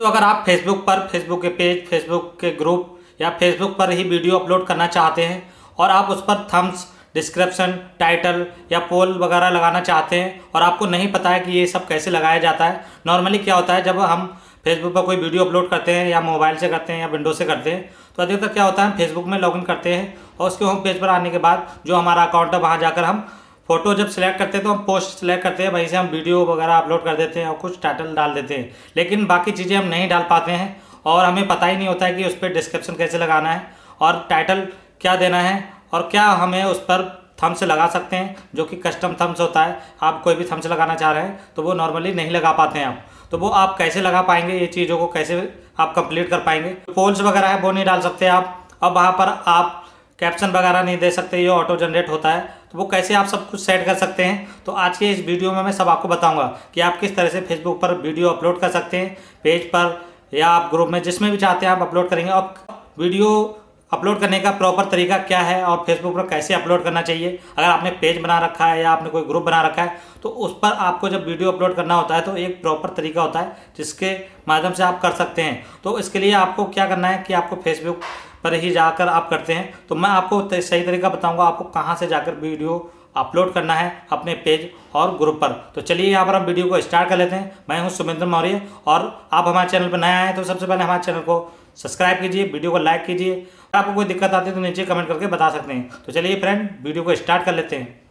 तो अगर आप फेसबुक के पेज, फेसबुक के ग्रुप या फेसबुक पर ही वीडियो अपलोड करना चाहते हैं और आप उस पर थम्स, डिस्क्रिप्शन, टाइटल या पोल वगैरह लगाना चाहते हैं और आपको नहीं पता है कि ये सब कैसे लगाया जाता है। नॉर्मली क्या होता है, जब हम फेसबुक पर कोई वीडियो अपलोड करते हैं या मोबाइल से करते हैं या विंडो से करते हैं तो अधिकतर क्या होता है, फेसबुक में लॉगिन करते हैं और उसके होम पेज पर आने के बाद जो हमारा अकाउंट है वहाँ जाकर हम फोटो जब सिलेक्ट करते हैं तो हम पोस्ट सिलेक्ट करते हैं, वहीं से हम वीडियो वगैरह अपलोड कर देते हैं और कुछ टाइटल डाल देते हैं, लेकिन बाकी चीज़ें हम नहीं डाल पाते हैं और हमें पता ही नहीं होता है कि उस पर डिस्क्रिप्शन कैसे लगाना है और टाइटल क्या देना है और क्या हमें उस पर थम्स लगा सकते हैं, जो कि कस्टम थम्स होता है। आप कोई भी थम्स लगाना चाह रहे हैं तो वो नॉर्मली नहीं लगा पाते हैं आप, तो वो आप कैसे लगा पाएंगे, ये चीज़ों को कैसे आप कंप्लीट कर पाएंगे। पोल्स वगैरह है वो नहीं डाल सकते आप, और वहाँ पर आप कैप्शन वगैरह नहीं दे सकते, ये ऑटो जनरेट होता है, तो वो कैसे आप सब कुछ सेट कर सकते हैं। तो आज के इस वीडियो में मैं सब आपको बताऊंगा कि आप किस तरह से फेसबुक पर वीडियो अपलोड कर सकते हैं, पेज पर या आप ग्रुप में जिसमें भी चाहते हैं आप अपलोड करेंगे। और वीडियो अपलोड करने का प्रॉपर तरीका क्या है और फेसबुक पर कैसे अपलोड करना चाहिए। अगर आपने पेज बना रखा है या आपने कोई ग्रुप बना रखा है तो उस पर आपको जब वीडियो अपलोड करना होता है तो एक प्रॉपर तरीका होता है जिसके माध्यम से आप कर सकते हैं। तो इसके लिए आपको क्या करना है कि आपको फेसबुक पर ही जाकर आप करते हैं, तो मैं आपको सही तरीका बताऊंगा आपको कहां से जाकर वीडियो अपलोड करना है अपने पेज और ग्रुप पर। तो चलिए यहाँ पर हम वीडियो को स्टार्ट कर लेते हैं। मैं हूँ सुमेंद्र मौर्य और आप हमारे चैनल पर नए आए हैं तो सबसे पहले हमारे चैनल को सब्सक्राइब कीजिए, वीडियो को लाइक कीजिए। आपको कोई दिक्कत आती है तो नीचे कमेंट करके बता सकते हैं। तो चलिए फ्रेंड, वीडियो को स्टार्ट कर लेते हैं।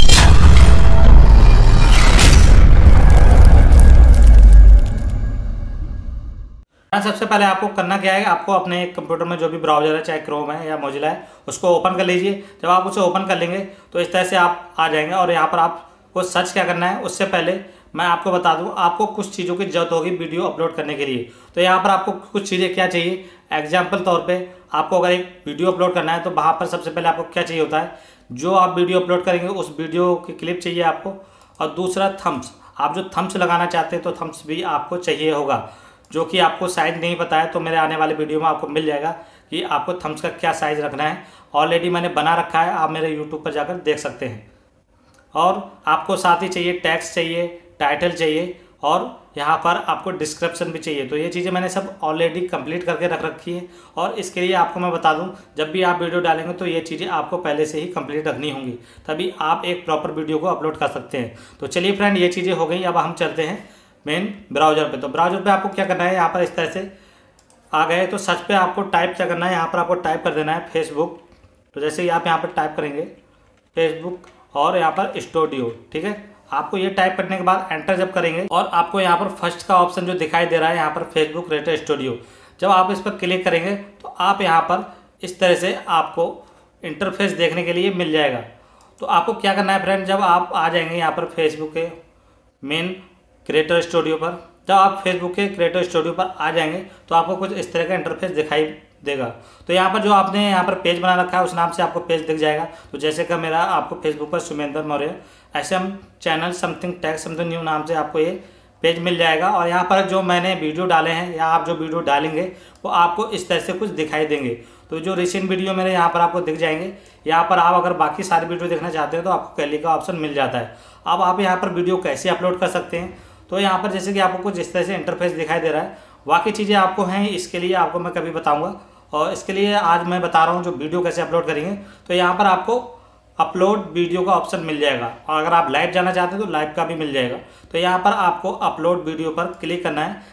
सबसे पहले आपको करना क्या है, आपको अपने कंप्यूटर में जो भी ब्राउजर है, चाहे क्रोम है या मोजिला है, उसको ओपन कर लीजिए। जब आप उसे ओपन कर लेंगे तो इस तरह से आप आ जाएंगे और यहाँ पर आपको सर्च क्या करना है, उससे पहले मैं आपको बता दूं आपको कुछ चीज़ों की जरूरत होगी वीडियो अपलोड करने के लिए। तो यहाँ पर आपको कुछ चीज़ें क्या चाहिए, एग्जाम्पल तौर पे आपको अगर एक वीडियो अपलोड करना है तो वहाँ पर सबसे पहले आपको क्या चाहिए होता है, जो आप वीडियो अपलोड करेंगे उस वीडियो की क्लिप चाहिए आपको, और दूसरा थम्स। आप जो थम्स लगाना चाहते हैं तो थम्स भी आपको चाहिए होगा, जो कि आपको साइज़ नहीं पता है तो मेरे आने वाले वीडियो में आपको मिल जाएगा कि आपको थम्स का क्या साइज़ रखना है। ऑलरेडी मैंने बना रखा है, आप मेरे यूट्यूब पर जाकर देख सकते हैं। और आपको साथ ही चाहिए टेक्स्ट चाहिए, टाइटल चाहिए और यहाँ पर आपको डिस्क्रिप्शन भी चाहिए। तो ये चीज़ें मैंने सब ऑलरेडी कंप्लीट करके रख रखी है और इसके लिए आपको मैं बता दूं जब भी आप वीडियो डालेंगे तो ये चीज़ें आपको पहले से ही कंप्लीट रखनी होंगी, तभी आप एक प्रॉपर वीडियो को अपलोड कर सकते हैं। तो चलिए फ्रेंड, ये चीज़ें हो गई। अब हम चलते हैं मेन ब्राउज़र पे। तो ब्राउज़र पे आपको क्या करना है, यहाँ पर इस तरह से आ गए तो सर्च पे आपको टाइप क्या करना है, यहाँ पर आपको टाइप कर देना है फेसबुक। तो जैसे ही आप यहाँ पर टाइप करेंगे फेसबुक और यहाँ पर स्टूडियो, ठीक है, आपको ये टाइप करने के बाद एंटर जब करेंगे और आपको यहाँ पर फर्स्ट का ऑप्शन जो दिखाई दे रहा है यहाँ पर फेसबुक क्रिएटर स्टूडियो, जब आप इस पर क्लिक करेंगे तो आप यहाँ पर इस तरह से आपको इंटरफेस देखने के लिए मिल जाएगा। तो आपको क्या करना है फ्रेंड, जब आप आ जाएंगे यहाँ पर फेसबुक के मेन क्रिएटर स्टूडियो पर, जब आप फेसबुक के क्रिएटर स्टूडियो पर आ जाएंगे तो आपको कुछ इस तरह का इंटरफेस दिखाई देगा। तो यहाँ पर जो आपने यहाँ पर पेज बना रखा है उस नाम से आपको पेज दिख जाएगा। तो जैसे कि मेरा आपको फेसबुक पर Sumendra Maurya SM channel something tag something new नाम से आपको ये पेज मिल जाएगा और यहाँ पर जो मैंने वीडियो डाले हैं या आप जो वीडियो डालेंगे वो आपको इस तरह से कुछ दिखाई देंगे। तो जो रिसेंट वीडियो मेरे यहाँ पर आपको दिख जाएंगे। यहाँ पर आप अगर बाकी सारी वीडियो देखना चाहते हैं तो आपको गैलरी का ऑप्शन मिल जाता है। अब आप यहाँ पर वीडियो कैसे अपलोड कर सकते हैं, तो यहाँ पर जैसे कि आपको कुछ इस तरह से इंटरफेस दिखाई दे रहा है। बाकी चीज़ें आपको हैं, इसके लिए आपको मैं कभी बताऊँगा और इसके लिए आज मैं बता रहा हूँ जो वीडियो कैसे अपलोड करेंगे। तो यहाँ पर आपको अपलोड वीडियो का ऑप्शन मिल जाएगा और अगर आप लाइव जाना चाहते हैं तो लाइव का भी मिल जाएगा। तो यहाँ पर आपको अपलोड वीडियो पर क्लिक करना है।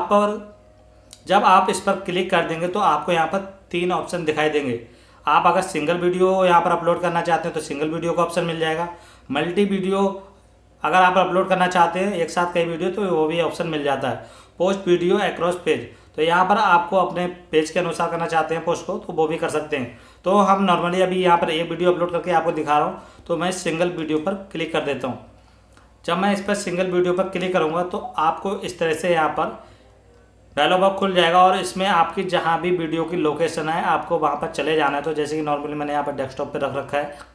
जब आप इस पर क्लिक कर देंगे तो आपको यहाँ पर 3 ऑप्शन दिखाई देंगे। आप अगर सिंगल वीडियो यहाँ पर अपलोड करना चाहते हैं तो सिंगल वीडियो का ऑप्शन मिल जाएगा। मल्टी वीडियो अगर आप अपलोड करना चाहते हैं एक साथ कई वीडियो तो वो भी ऑप्शन मिल जाता है। पोस्ट वीडियो अक्रॉस पेज, तो यहाँ पर आपको अपने पेज के अनुसार करना चाहते हैं पोस्ट को तो वो भी कर सकते हैं। तो हम नॉर्मली अभी यहाँ पर एक वीडियो अपलोड करके आपको दिखा रहा हूँ, तो मैं सिंगल वीडियो पर क्लिक कर देता हूँ। जब मैं इस पर सिंगल वीडियो पर क्लिक करूँगा तो आपको इस तरह से यहाँ पर डायलॉग बॉक्स खुल जाएगा और इसमें आपकी जहाँ भी वीडियो की लोकेशन है आपको वहाँ पर चले जाना है। तो जैसे कि नॉर्मली मैंने यहाँ पर डेस्कटॉप पर रख रखा है,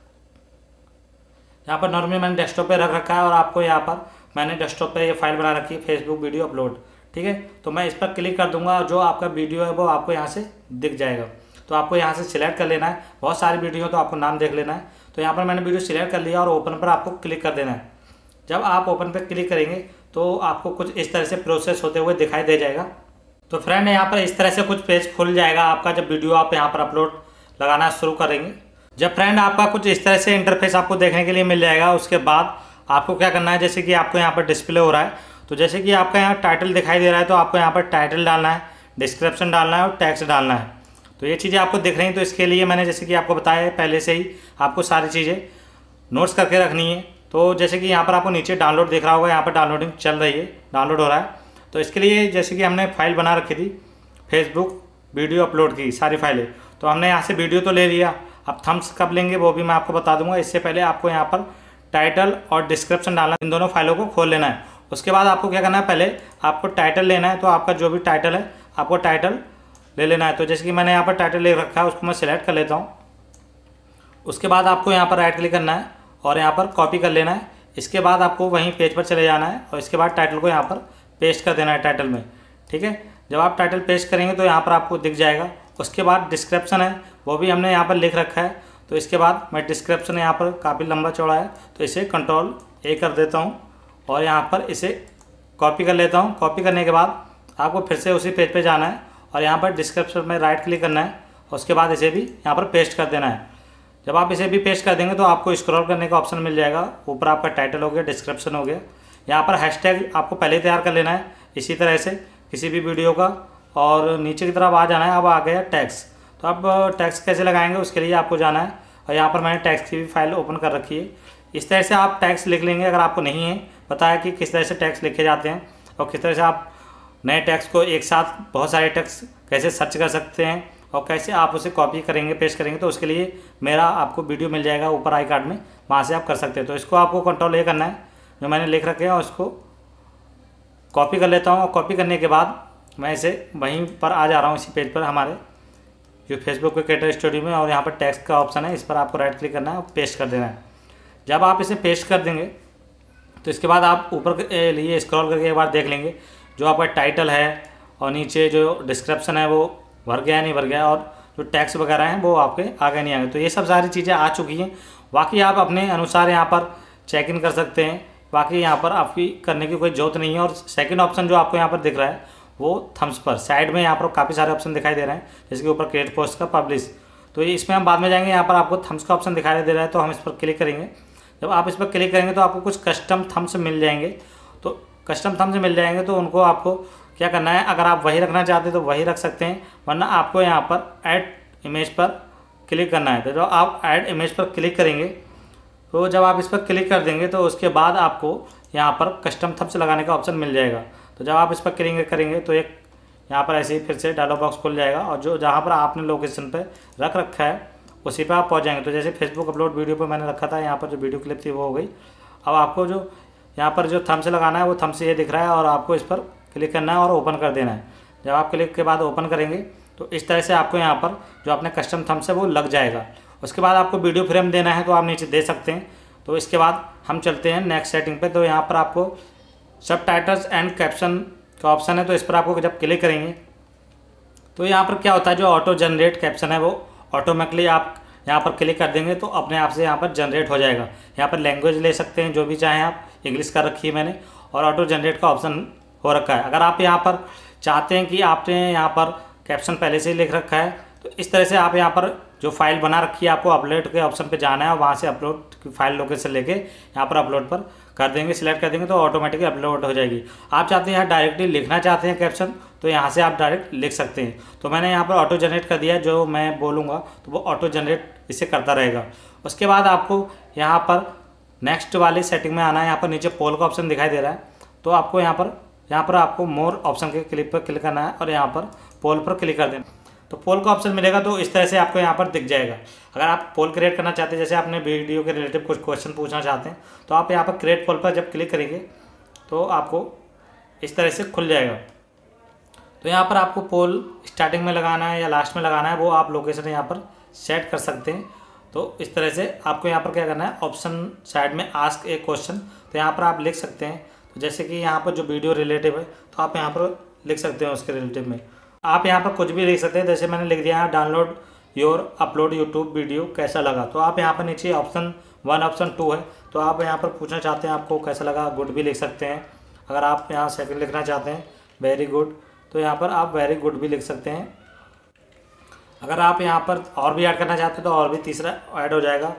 यहाँ पर नॉर्मली मैंने डेस्कटॉप पर रख रखा है और आपको यहाँ पर मैंने डेस्कटॉप पर ये फाइल बना रखी है फेसबुक वीडियो अपलोड, ठीक है। तो मैं इस पर क्लिक कर दूंगा और जो आपका वीडियो है वो आपको यहाँ से दिख जाएगा। तो आपको यहाँ से सिलेक्ट कर लेना है, बहुत सारी वीडियो तो आपको नाम देख लेना है। तो यहाँ पर मैंने वीडियो सिलेक्ट कर लिया और ओपन पर आपको क्लिक कर देना है। जब आप ओपन पर क्लिक करेंगे तो आपको कुछ इस तरह से प्रोसेस होते हुए दिखाई दे जाएगा। तो फ्रेंड यहाँ पर इस तरह से कुछ पेज खुल जाएगा आपका जब वीडियो आप यहाँ पर अपलोड लगाना शुरू करेंगे। जब फ्रेंड आपका कुछ इस तरह से इंटरफेस आपको देखने के लिए मिल जाएगा, उसके बाद आपको क्या करना है, जैसे कि आपको यहाँ पर डिस्प्ले हो रहा है, तो जैसे कि आपका यहाँ टाइटल दिखाई दे रहा है, तो आपको यहाँ पर टाइटल डालना है, डिस्क्रिप्शन डालना है और टेक्स्ट डालना है। तो ये चीज़ें आपको दिख रही हैं। तो इसके लिए मैंने जैसे कि आपको बताया है पहले से ही आपको सारी चीज़ें नोट्स करके रखनी है। तो जैसे कि यहाँ पर आपको नीचे डाउनलोड दिख रहा होगा, यहाँ पर डाउनलोडिंग चल रही है, डाउनलोड हो रहा है। तो इसके लिए जैसे कि हमने फाइल बना रखी थी फेसबुक वीडियो अपलोड की सारी फाइलें, तो हमने यहाँ से वीडियो तो ले लिया। अब थम्स कब लेंगे वो भी मैं आपको बता दूंगा। इससे पहले आपको यहाँ पर टाइटल और डिस्क्रिप्शन डालना, इन दोनों फाइलों को खोल लेना है। उसके बाद आपको क्या करना है, पहले आपको टाइटल लेना है। तो आपका जो भी टाइटल है आपको टाइटल ले लेना है। तो जैसे कि मैंने यहाँ पर टाइटल ले रखा है, उसको मैं सिलेक्ट कर लेता हूँ। उसके बाद आपको यहाँ पर राइट क्लिक करना है और यहाँ पर कॉपी कर लेना है। इसके बाद आपको वहीं पेज पर चले जाना है और इसके बाद टाइटल को यहाँ पर पेस्ट कर देना है टाइटल में, ठीक है। जब आप टाइटल पेस्ट करेंगे तो यहाँ पर आपको दिख जाएगा। उसके बाद डिस्क्रिप्शन है वो भी हमने यहाँ पर लिख रखा है। तो इसके बाद मैं डिस्क्रिप्शन यहाँ पर काफ़ी लंबा चौड़ा है, तो इसे कंट्रोल ए कर देता हूँ और यहाँ पर इसे कॉपी कर लेता हूँ। कॉपी करने के बाद आपको फिर से उसी पेज पे जाना है और यहाँ पर डिस्क्रिप्शन में राइट क्लिक करना है। उसके बाद इसे भी यहाँ पर पेस्ट कर देना है। जब आप इसे भी पेस्ट कर देंगे तो आपको स्क्रॉल करने का ऑप्शन मिल जाएगा। ऊपर आपका टाइटल हो गया, डिस्क्रिप्शन हो गया। यहाँ पर हैशटैग आपको पहले ही तैयार कर लेना है इसी तरह से किसी भी वीडियो का, और नीचे की तरफ आ जाना है। अब आ गया टैक्स। तो अब टैक्स कैसे लगाएंगे उसके लिए आपको जाना है और यहाँ पर मैंने टैक्स की भी फाइल ओपन कर रखी है। इस तरह से आप टैक्स लिख लेंगे। अगर आपको नहीं है पता है कि किस तरह से टैक्स लिखे जाते हैं और किस तरह से आप नए टैक्स को एक साथ बहुत सारे टैक्स कैसे सर्च कर सकते हैं और कैसे आप उसे कॉपी करेंगे पेस्ट करेंगे, तो उसके लिए मेरा आपको वीडियो मिल जाएगा ऊपर आई कार्ड में, वहाँ से आप कर सकते हैं। तो इसको आपको कंट्रोल ए करना है जो मैंने लिख रखे हैं और उसको कॉपी कर लेता हूँ। और कॉपी करने के बाद मैं इसे वहीं पर आ जा रहा हूँ इसी पेज पर हमारे जो फेसबुक के क्रिएटर स्टूडियो में, और यहाँ पर टैक्स का ऑप्शन है, इस पर आपको राइट क्लिक करना है और पेस्ट कर देना है। जब आप इसे पेस्ट कर देंगे तो इसके बाद आप ऊपर के लिए स्क्रॉल करके एक बार देख लेंगे जो आपका टाइटल है और नीचे जो डिस्क्रिप्शन है वो भर गया नहीं भर गया, और जो टैक्स वगैरह हैं वो आपके आगे नहीं आगे। तो ये सब सारी चीज़ें आ चुकी हैं। बाकी आप अपने अनुसार यहाँ पर चेक इन कर सकते हैं। बाकी यहाँ पर आपकी करने की कोई जरूरत नहीं है। और सेकंड ऑप्शन जो आपको यहाँ पर दिख रहा है वो थम्स पर साइड में यहाँ पर काफ़ी सारे ऑप्शन दिखाई दे रहे हैं, जैसे कि ऊपर क्रिएट पोस्ट का पब्लिश, तो इसमें हम बाद में जाएंगे। यहाँ पर आपको थम्स का ऑप्शन दिखाई दे रहा है तो हम इस पर क्लिक करेंगे। जब आप इस पर क्लिक करेंगे तो आपको कुछ कस्टम थम्स मिल जाएंगे। तो कस्टम थम्स मिल जाएंगे तो उनको आपको क्या करना है, अगर आप वही रखना चाहते हैं तो वही रख सकते हैं, वरना आपको यहाँ पर ऐड इमेज पर क्लिक करना है। तो जब आप ऐड इमेज पर क्लिक करेंगे तो जब आप इस पर क्लिक कर देंगे तो उसके बाद आपको यहाँ पर कस्टम थम्स लगाने का ऑप्शन मिल जाएगा। तो जब आप इस पर क्लिक करेंगे तो एक यहाँ पर ऐसे ही फिर से डायलॉग बॉक्स खुल जाएगा और जो जहाँ पर आपने लोकेशन पर रख रखा है उसी पर आप पहुँच जाएंगे। तो जैसे फेसबुक अपलोड वीडियो पर मैंने रखा था, यहाँ पर जो वीडियो क्लिप थी वो हो गई। अब आपको जो यहाँ पर जो थम्स लगाना है वो थम्स ये दिख रहा है और आपको इस पर क्लिक करना है और ओपन कर देना है। जब आप क्लिक के बाद ओपन करेंगे तो इस तरह से आपको यहाँ पर जो अपने कस्टम थम्स है वो लग जाएगा। उसके बाद आपको वीडियो फ्रेम देना है तो आप नीचे दे सकते हैं। तो इसके बाद हम चलते हैं नेक्स्ट सेटिंग पे। तो यहाँ पर आपको सब टाइटल्स एंड कैप्शन का ऑप्शन है, तो इस पर आपको जब क्लिक करेंगे तो यहाँ पर क्या होता है, जो ऑटो जनरेट कैप्शन है वो ऑटोमेटिकली आप यहाँ पर क्लिक कर देंगे तो अपने आप से यहाँ पर जनरेट हो जाएगा। यहाँ पर लैंग्वेज ले सकते हैं जो भी चाहें आप, इंग्लिश कर रखी है मैंने, और ऑटो जनरेट का ऑप्शन हो रखा है। अगर आप यहाँ पर चाहते हैं कि आपने यहाँ पर कैप्शन पहले से ही लिख रखा है तो इस तरह से आप यहाँ पर जो फाइल बना रखी है आपको अपलोड के ऑप्शन पे जाना है और वहाँ से अपलोड की फाइल लोकेशन लेके यहाँ पर अपलोड पर कर देंगे, सिलेक्ट कर देंगे तो ऑटोमेटिकली अपलोड हो जाएगी। आप चाहते हैं यहाँ डायरेक्टली लिखना चाहते हैं कैप्शन तो यहाँ से आप डायरेक्ट लिख सकते हैं। तो मैंने यहाँ पर ऑटो जनरेट कर दिया, जो मैं बोलूँगा तो वो ऑटो जनरेट इसे करता रहेगा। उसके बाद आपको यहाँ पर नेक्स्ट वाली सेटिंग में आना है। यहाँ पर नीचे पोल का ऑप्शन दिखाई दे रहा है, तो आपको यहाँ पर आपको मोर ऑप्शन के क्लिक पर क्लिक करना है और यहाँ पर पोल पर क्लिक कर देना। तो पोल का ऑप्शन मिलेगा तो इस तरह से आपको यहाँ पर दिख जाएगा। अगर आप पोल क्रिएट करना चाहते हैं, जैसे आपने वीडियो के रिलेटिव कुछ क्वेश्चन पूछना चाहते हैं, तो आप यहाँ पर क्रिएट पोल पर जब क्लिक करेंगे तो आपको इस तरह से खुल जाएगा। तो यहाँ पर आपको पोल स्टार्टिंग में लगाना है या लास्ट में लगाना है वो आप लोकेशन यहाँ पर सेट कर सकते हैं। तो इस तरह से आपको यहाँ पर क्या करना है, ऑप्शन साइड में आस्क ए क्वेश्चन, तो यहाँ पर आप लिख सकते हैं। तो जैसे कि यहाँ पर जो वीडियो रिलेटिव है तो आप यहाँ पर लिख सकते हैं उसके रिलेटिव में आप यहाँ पर कुछ भी लिख सकते हैं। जैसे मैंने लिख दिया है download your upload YouTube video कैसा लगा, तो आप यहाँ पर नीचे ऑप्शन 1 ऑप्शन 2 है, तो आप यहाँ पर पूछना चाहते हैं आपको कैसा लगा, गुड भी लिख सकते हैं। अगर आप यहाँ सेकंड लिखना चाहते हैं वेरी गुड, तो यहाँ पर आप वेरी गुड भी लिख सकते हैं। अगर आप यहाँ पर और भी ऐड करना चाहते हैं तो और भी तीसरा ऐड हो जाएगा।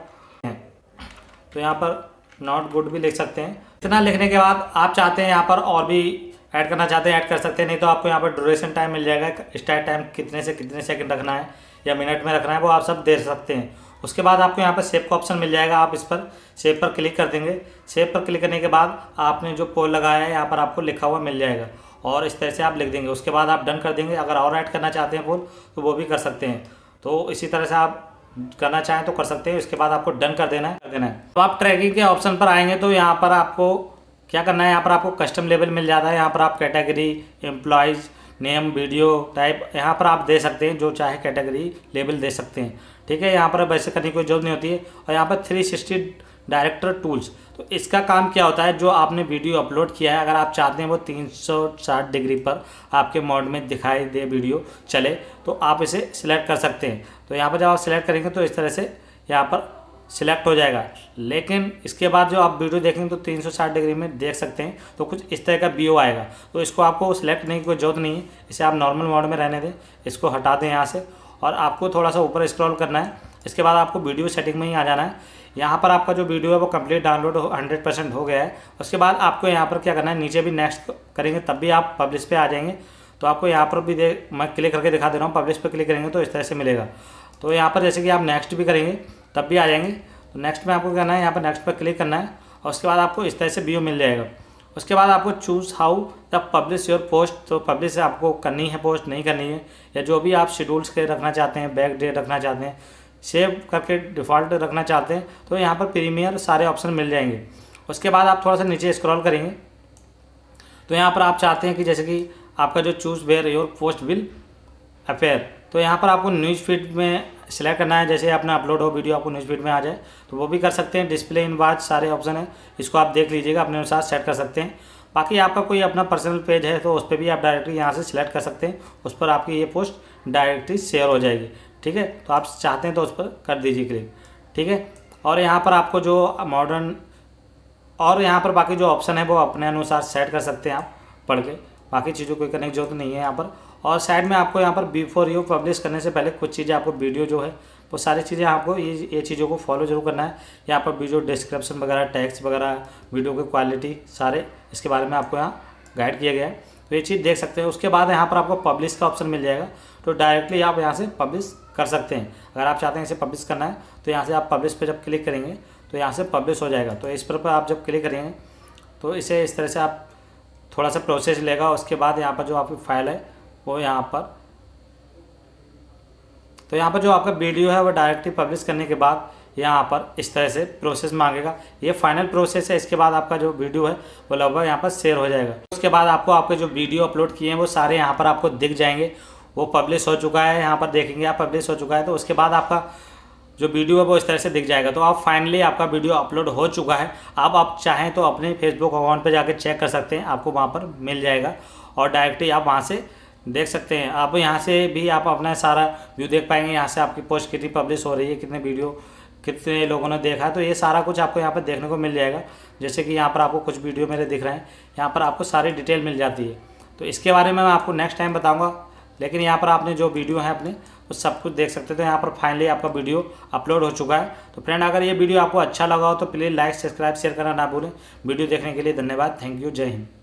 तो यहाँ पर नॉट गुड भी लिख सकते हैं। इतना लिखने के बाद आप चाहते हैं यहाँ पर और भी ऐड करना चाहते हैं ऐड कर सकते हैं, नहीं तो आपको यहाँ पर ड्यूरेशन टाइम मिल जाएगा, स्टार्ट टाइम कितने से कितने सेकंड रखना है या मिनट में रखना है वो आप सब दे सकते हैं। उसके बाद आपको यहाँ पर सेव का ऑप्शन मिल जाएगा, आप इस पर सेव पर क्लिक कर देंगे। सेव पर क्लिक करने के बाद आपने जो पोल लगाया है यहाँ पर आपको लिखा हुआ मिल जाएगा और इस तरह से आप लिख देंगे। उसके बाद आप डन कर देंगे। अगर और ऐड करना चाहते हैं पोल तो वो भी कर सकते हैं। तो इसी तरह से आप करना चाहें तो कर सकते हैं। इसके बाद आपको डन कर देना है। तो आप ट्रैकिंग के ऑप्शन पर आएंगे तो यहाँ पर आपको क्या करना है, यहाँ पर आपको कस्टम लेबल मिल जाता है। यहाँ पर आप category, employees, name, video type यहाँ पर आप दे सकते हैं, जो चाहे कैटेगरी लेबल दे सकते हैं। ठीक है, यहाँ पर वैसे करने की कोई जरूरत नहीं होती है। और यहाँ पर 360 डायरेक्टर टूल्स, तो इसका काम क्या होता है, जो आपने वीडियो अपलोड किया है अगर आप चाहते हैं वो 360 डिग्री पर आपके मोड में दिखाई दे, वीडियो चले, तो आप इसे सिलेक्ट कर सकते हैं। तो यहाँ पर जब आप सिलेक्ट करेंगे तो इस तरह से यहाँ पर सिलेक्ट हो जाएगा। लेकिन इसके बाद जो आप वीडियो देखेंगे तो 360 डिग्री में देख सकते हैं, तो कुछ इस तरह का व्यू आएगा। तो इसको आपको सिलेक्ट करने की कोई जरूरत नहीं है, इसे आप नॉर्मल मोड में रहने दें। इसको हटा दें यहाँ से और आपको थोड़ा सा ऊपर स्क्रॉल करना है। इसके बाद आपको वीडियो सेटिंग में ही आ जाना है। यहाँ पर आपका जो वीडियो है वो कंप्लीट डाउनलोड 100% हो गया है। उसके बाद आपको यहाँ पर क्या करना है, नीचे भी नेक्स्ट करेंगे तब भी आप पब्लिश पे आ जाएंगे। तो आपको यहाँ पर भी मैं क्लिक करके दिखा दे रहा हूँ, पब्लिश पे क्लिक करेंगे तो इस तरह से मिलेगा। तो यहाँ पर जैसे कि आप नेक्स्ट भी करेंगे तब भी आ जाएंगे। तो नेक्स्ट में आपको करना है, यहाँ पर नेक्स्ट पर क्लिक करना है और उसके बाद आपको इस तरह से व्यू मिल जाएगा। उसके बाद आपको choose how the publish your post, तो पब्लिश आपको करनी है पोस्ट, नहीं करनी है, या जो भी आप शेड्यूल्स के रखना चाहते हैं, बैक डेट रखना चाहते हैं, सेव करके डिफ़ॉल्ट रखना चाहते हैं, तो यहाँ पर प्रीमियर सारे ऑप्शन मिल जाएंगे। उसके बाद आप थोड़ा सा नीचे स्क्रॉल करेंगे तो यहाँ पर आप चाहते हैं कि जैसे कि आपका जो choose where your post will appear, तो यहाँ पर आपको न्यूज़ फीड में सिलेक्ट करना है। जैसे आपने अपलोड हो वीडियो आपको न्यूज़ फीड में आ जाए तो वो भी कर सकते हैं। डिस्प्ले इन वाच सारे ऑप्शन है, इसको आप देख लीजिएगा, अपने अनुसार सेट कर सकते हैं। बाकी आपका कोई अपना पर्सनल पेज है तो उस पर भी आप डायरेक्टली यहाँ से सिलेक्ट कर सकते हैं, उस पर आपकी ये पोस्ट डायरेक्टली शेयर हो जाएगी। ठीक है, तो आप चाहते हैं तो उस पर कर दीजिए क्लिक। ठीक है, और यहाँ पर आपको जो मॉडर्न और यहाँ पर बाकी जो ऑप्शन है वो अपने अनुसार सेट कर सकते हैं आप पढ़ के, बाकी चीज़ों को करने की जरूरत नहीं है यहाँ पर। और साइड में आपको यहाँ पर बिफोर यू पब्लिश करने से पहले कुछ चीज़ें आपको वीडियो जो है वो सारी चीज़ें आपको ये चीज़ों को फॉलो जरूर करना है। यहाँ पर वीडियो डिस्क्रिप्शन वगैरह, टैक्स वगैरह, वीडियो की क्वालिटी सारे इसके बारे में आपको यहाँ गाइड किया गया है, तो ये चीज़ देख सकते हैं। उसके बाद यहाँ पर आपको पब्लिश का ऑप्शन मिल जाएगा, तो डायरेक्टली आप यहाँ से पब्लिश कर सकते हैं। अगर आप चाहते हैं इसे पब्लिश करना है तो यहाँ से आप पब्लिश पे जब क्लिक करेंगे तो यहाँ से पब्लिश हो जाएगा। तो इस पर आप जब क्लिक करेंगे तो इसे इस तरह से आप थोड़ा सा प्रोसेस लेगा। उसके बाद यहाँ पर जो आपकी फाइल है वो यहाँ पर, तो यहाँ पर जो आपका वीडियो है वो डायरेक्टली पब्लिश करने के बाद यहाँ पर इस तरह से प्रोसेस मांगेगा। ये फाइनल प्रोसेस है। इसके बाद आपका जो वीडियो है वो लगभग यहाँ पर शेयर हो जाएगा। उसके बाद आपको आपके जो वीडियो अपलोड किए हैं वो सारे यहाँ पर आपको दिख जाएंगे, वो पब्लिश हो चुका है, यहाँ पर देखेंगे आप पब्लिश हो चुका है। तो उसके बाद आपका जो वीडियो है वो इस तरह से दिख जाएगा। तो आप फाइनली आपका वीडियो अपलोड हो चुका है। अब आप चाहें तो अपने फेसबुक अकाउंट पर जाकर चेक कर सकते हैं, आपको वहाँ पर मिल जाएगा और डायरेक्टली आप वहाँ से देख सकते हैं। आप यहाँ से भी आप अपना सारा व्यू देख पाएंगे, यहाँ से आपकी पोस्ट कितनी पब्लिश हो रही है, कितने वीडियो कितने लोगों ने देखा है, तो ये सारा कुछ आपको यहाँ पर देखने को मिल जाएगा। जैसे कि यहाँ पर आपको कुछ वीडियो मेरे दिख रहे हैं, यहाँ पर आपको सारी डिटेल मिल जाती है। तो इसके बारे में मैं आपको नेक्स्ट टाइम बताऊँगा, लेकिन यहाँ पर आपने जो वीडियो है अपने वो सब कुछ देख सकते थे। यहाँ पर फाइनली आपका वीडियो अपलोड हो चुका है। तो फ्रेंड, अगर ये वीडियो आपको अच्छा लगा हो तो प्लीज़ लाइक, सब्सक्राइब, शेयर करना ना भूलें। वीडियो देखने के लिए धन्यवाद। Thank you. जय हिंद।